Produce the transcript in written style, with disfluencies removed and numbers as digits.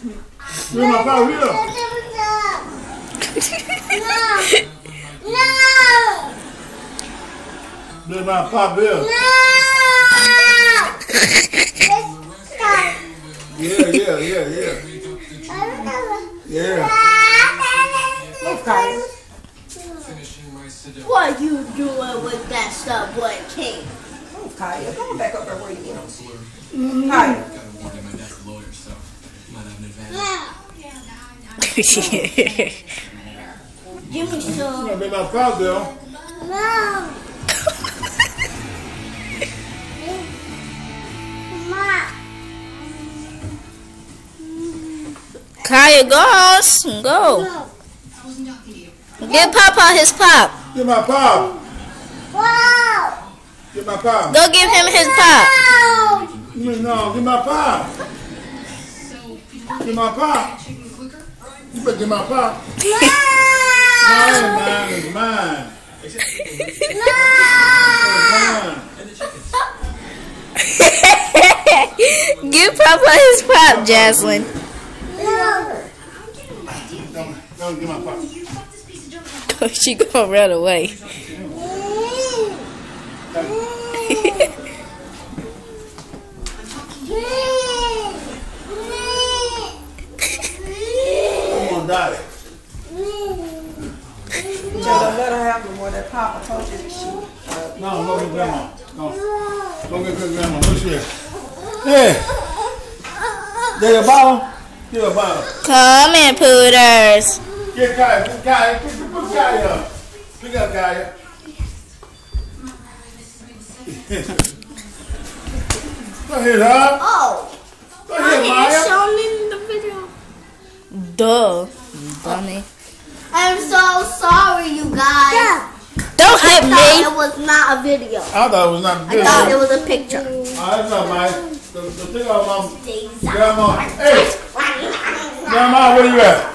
Where's my pop here? Where's my pop here? Yeah. Okay. What you doing with that Subway cake? Kaya, come back up there where you belong. Kaya. Give me some. You're gonna be my pop there. No. Kaya, go. Give Papa his pop. Get my pop. Wow. Get my pop. Go give him his pop. No, get my pop. Get my pop. You better get my pop. Mine is mine. Give Papa his pop, Jaslyn. Don't get my pop. She gonna run away. I'm gonna die. Joe, don't let her have no more. That Papa told you that she. No, get grandma. No. Go get grandma. What's here? Hey. There's a bottle. Get a bottle. Come in, Pooters. Get Kaya. Put Kaya up. Pick up Kaya. Go ahead, huh? Oh. Go ahead, Maya. Show me the video. Duh. Dummy. I'm so sorry, you guys. Don't hit I me. thought it was not a video. I thought it was not I good. thought it was a picture. That's not Maya. The thing of Grandma. Hey. Grandma, where you at?